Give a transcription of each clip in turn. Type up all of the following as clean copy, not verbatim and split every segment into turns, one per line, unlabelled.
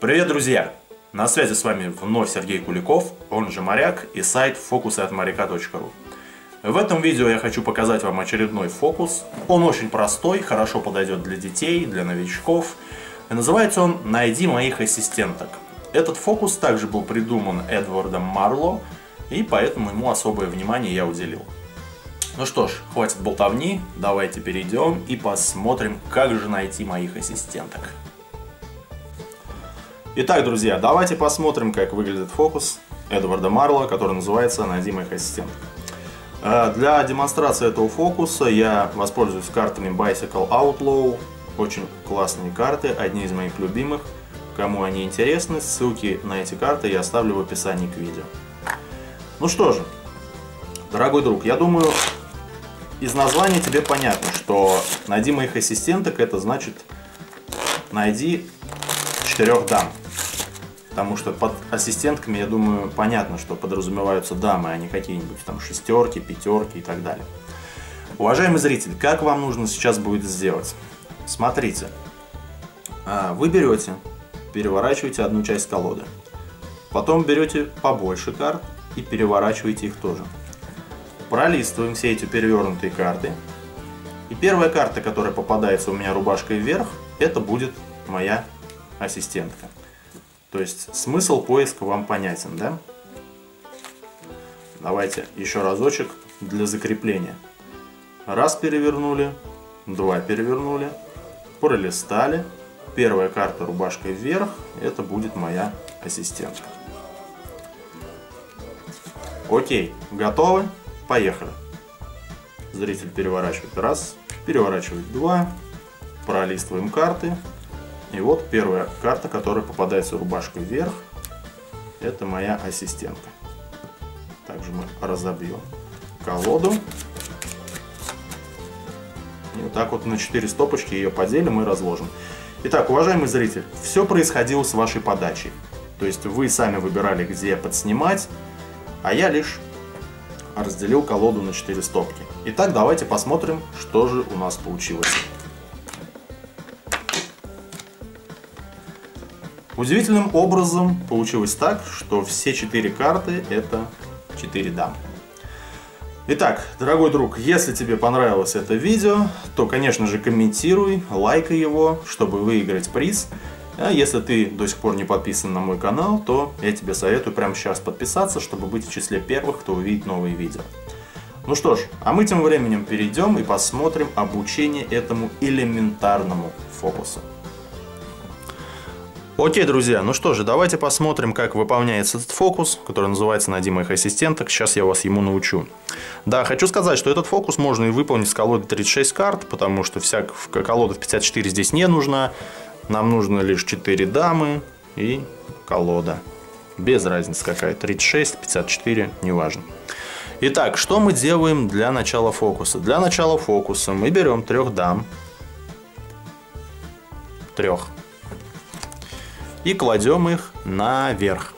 Привет, друзья! На связи с вами вновь Сергей Куликов, он же Моряк, и сайт fokusatmorяка.ru. В этом видео я хочу показать вам очередной фокус. Он очень простой, хорошо подойдет для детей, для новичков. И называется он «Найди моих ассистенток». Этот фокус также был придуман Эдвардом Марло, и поэтому ему особое внимание я уделил. Ну что ж, хватит болтовни, давайте перейдем и посмотрим, как же найти моих ассистенток. Итак, друзья, давайте посмотрим, как выглядит фокус Эдварда Марло, который называется «Найди моих ассистенток». Для демонстрации этого фокуса я воспользуюсь картами Bicycle Outlaw. Очень классные карты, одни из моих любимых. Кому они интересны, ссылки на эти карты я оставлю в описании к видео. Ну что же, дорогой друг, я думаю, из названия тебе понятно, что «Найди моих ассистенток» это значит «Найди 4 дам». Потому что под ассистентками, я думаю, понятно, что подразумеваются дамы, а не какие-нибудь там шестерки, пятерки и так далее. Уважаемый зритель, как вам нужно сейчас будет сделать? Смотрите, вы берете, переворачиваете одну часть колоды, потом берете побольше карт и переворачиваете их тоже. Пролистываем все эти перевернутые карты. И первая карта, которая попадается у меня рубашкой вверх, это будет моя ассистентка. То есть смысл поиска вам понятен, да? Давайте еще разочек для закрепления. Раз перевернули, два перевернули, пролистали. Первая карта рубашкой вверх, это будет моя ассистентка. Окей, готовы? Поехали. Зритель переворачивает раз, переворачивает два, пролистываем карты. И вот первая карта, которая попадается рубашкой вверх, это моя ассистентка. Также мы разобьем колоду. И вот так вот на 4 стопочки ее поделим и разложим. Итак, уважаемый зритель, все происходило с вашей подачей. То есть вы сами выбирали, где подснимать, а я лишь разделил колоду на 4 стопки. Итак, давайте посмотрим, что же у нас получилось. Удивительным образом получилось так, что все 4 карты это 4 дамы. Итак, дорогой друг, если тебе понравилось это видео, то, конечно же, комментируй, лайкай его, чтобы выиграть приз. А если ты до сих пор не подписан на мой канал, то я тебе советую прямо сейчас подписаться, чтобы быть в числе первых, кто увидит новые видео. Ну что ж, а мы тем временем перейдем и посмотрим обучение этому элементарному фокусу. Окей, друзья, ну что же, давайте посмотрим, как выполняется этот фокус, который называется «Найди моих ассистенток». Сейчас я вас ему научу. Да, хочу сказать, что этот фокус можно и выполнить с колодой 36 карт, потому что вся колода в 54 здесь не нужна. Нам нужно лишь 4 дамы и колода. Без разницы какая, 36, 54, неважно. Итак, что мы делаем для начала фокуса? Для начала фокуса мы берем 3 дам. 3. И кладем их наверх.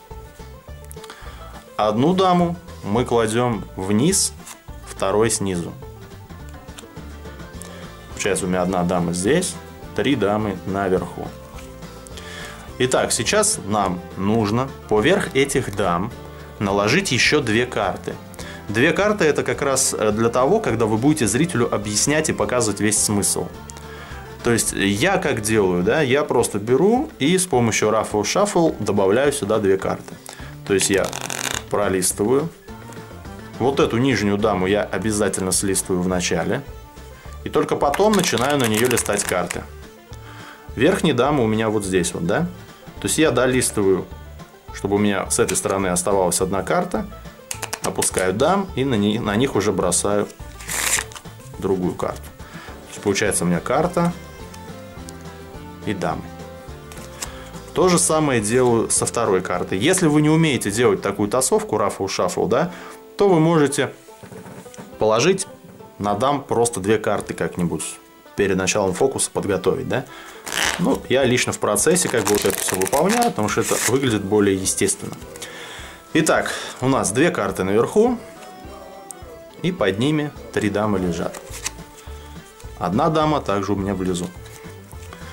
Одну даму мы кладем вниз, второй снизу. Получается, у меня одна дама здесь, 3 дамы наверху. Итак, сейчас нам нужно поверх этих дам наложить еще 2 карты. 2 карты это как раз для того, когда вы будете зрителю объяснять и показывать весь смысл. То есть я как делаю, да, я просто беру и с помощью Ruffle Shuffle добавляю сюда 2 карты. То есть я пролистываю. Вот эту нижнюю даму я обязательно слистываю в начале. И только потом начинаю на нее листать карты. Верхняя дама у меня вот здесь вот, да. То есть я долистываю, чтобы у меня с этой стороны оставалась одна карта. Опускаю дам и на них уже бросаю другую карту. То есть получается у меня карта и дамы. То же самое делаю со второй картой. Если вы не умеете делать такую тасовку Ruffle Shuffle, да, то вы можете положить на дам просто 2 карты как-нибудь перед началом фокуса подготовить, да. Ну, я лично в процессе как бы вот это все выполняю, потому что это выглядит более естественно. Итак, у нас 2 карты наверху, и под ними 3 дамы лежат. Одна дама также у меня внизу.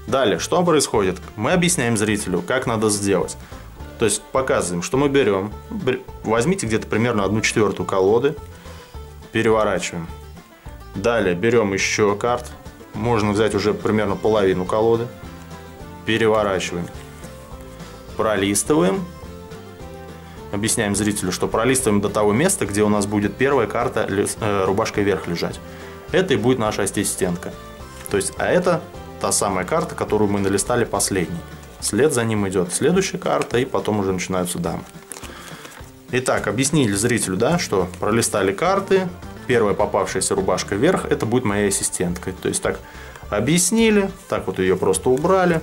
Далее, что происходит? Мы объясняем зрителю, как надо сделать. То есть показываем, что мы берем, возьмите где-то примерно 1/4 колоды, переворачиваем. Далее берем еще карт, можно взять уже примерно половину колоды, переворачиваем, пролистываем. Объясняем зрителю, что пролистываем до того места, где у нас будет первая карта рубашкой вверх лежать. Это и будет наша ассистентка. То есть, а это та самая карта, которую мы налистали последней. Вслед за ним идет следующая карта, и потом уже начинаются дамы. Итак, объяснили зрителю, да, что пролистали карты, первая попавшаяся рубашка вверх, это будет моей ассистенткой. То есть так объяснили, так вот ее просто убрали.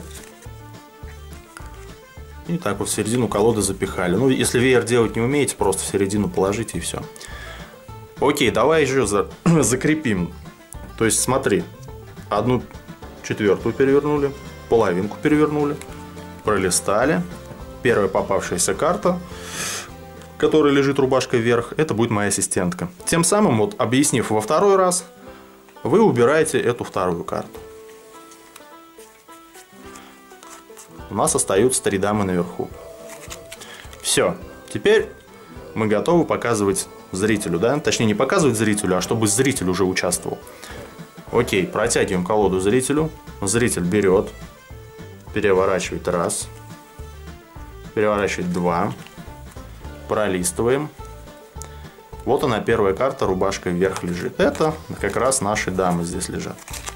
И так вот в середину колоды запихали. Ну, если веер делать не умеете, просто в середину положите и все. Окей, давай еще закрепим. То есть смотри, 1/4 перевернули, половинку перевернули, пролистали. Первая попавшаяся карта, которая лежит рубашкой вверх, это будет моя ассистентка. Тем самым, вот объяснив во второй раз, вы убираете эту вторую карту. У нас остаются 3 дамы наверху. Все. Теперь мы готовы показывать зрителю, да? Точнее, не показывать зрителю, а чтобы зритель уже участвовал. Окей, протягиваем колоду зрителю. Зритель берет, переворачивает 1, переворачивает 2, пролистываем. Вот она, первая карта, рубашкой вверх лежит. Это как раз наши дамы здесь лежат.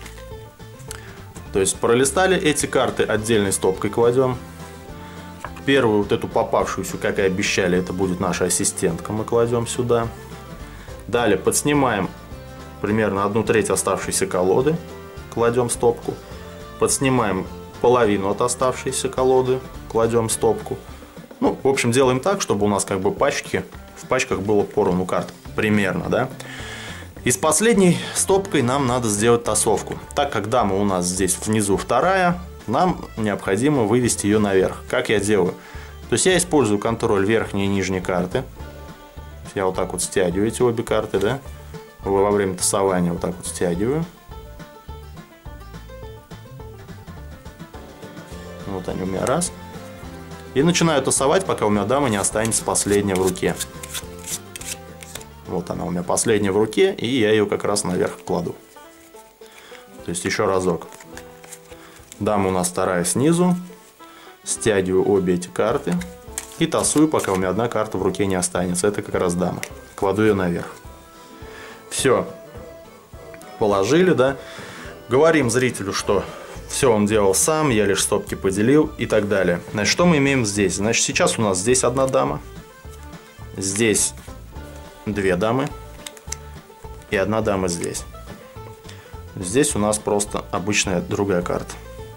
То есть пролистали эти карты, отдельной стопкой кладем. Первую вот эту попавшуюся, как и обещали, это будет наша ассистентка, мы кладем сюда. Далее подснимаем примерно 1/3 оставшейся колоды, кладем в стопку. Подснимаем половину от оставшейся колоды, кладем в стопку. Ну, в общем, делаем так, чтобы у нас как бы в пачках было поровну карт. Примерно, да? И с последней стопкой нам надо сделать тасовку. Так как дама у нас здесь внизу вторая, нам необходимо вывести ее наверх. Как я делаю? То есть я использую контроль верхней и нижней карты. Я вот так вот стягиваю эти обе карты, да? Во время тасования вот так вот стягиваю. Вот они у меня раз. И начинаю тасовать, пока у меня дама не останется последняя в руке. Вот она у меня последняя в руке, и я ее как раз наверх кладу. То есть еще разок. Дама у нас вторая снизу. Стягиваю обе эти карты. И тасую, пока у меня одна карта в руке не останется. Это как раз дама. Кладу ее наверх. Все. Положили, да. Говорим зрителю, что все он делал сам, я лишь стопки поделил и так далее. Значит, что мы имеем здесь? Значит, сейчас у нас здесь одна дама. Здесь 2 дамы и 1 дама здесь. Здесь у нас просто обычная другая карта.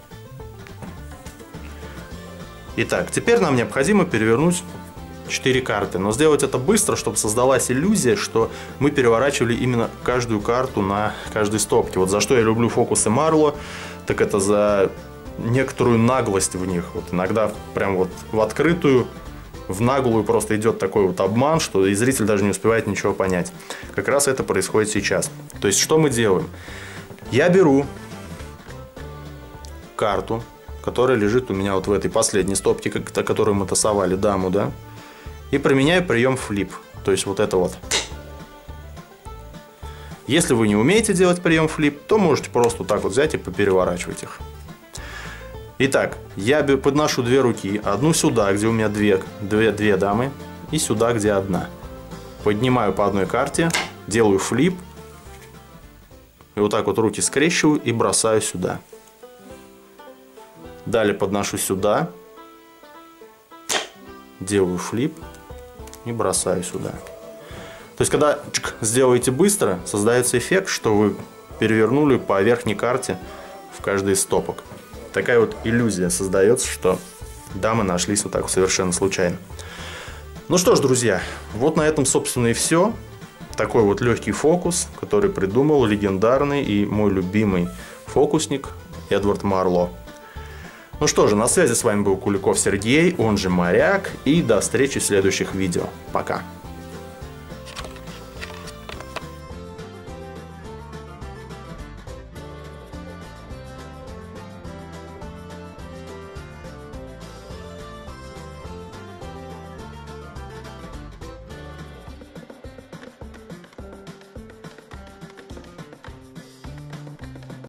Итак, теперь нам необходимо перевернуть 4 карты. Но сделать это быстро, чтобы создалась иллюзия, что мы переворачивали именно каждую карту на каждой стопке. Вот за что я люблю фокусы Марло, так это за некоторую наглость в них. Вот иногда прям вот в открытую, в наглую просто идет такой вот обман, что и зритель даже не успевает ничего понять. Как раз это происходит сейчас. То есть, что мы делаем? Я беру карту, которая лежит у меня вот в этой последней стопке, которую мы тасовали, даму, да, и применяю прием флип. То есть, вот это вот. Если вы не умеете делать прием флип, то можете просто так вот взять и попереворачивать их. Итак, я подношу 2 руки, одну сюда, где у меня две дамы, и сюда, где 1. Поднимаю по одной карте, делаю флип, и вот так вот руки скрещиваю и бросаю сюда. Далее подношу сюда, делаю флип и бросаю сюда. То есть, когда сделаете быстро, создается эффект, что вы перевернули по верхней карте в каждой из стопок. Такая вот иллюзия создается, что дамы нашлись вот так совершенно случайно. Ну что ж, друзья, вот на этом, собственно, и все. Такой вот легкий фокус, который придумал легендарный и мой любимый фокусник Эдвард Марло. Ну что же, на связи с вами был Куликов Сергей, он же Моряк, и до встречи в следующих видео. Пока!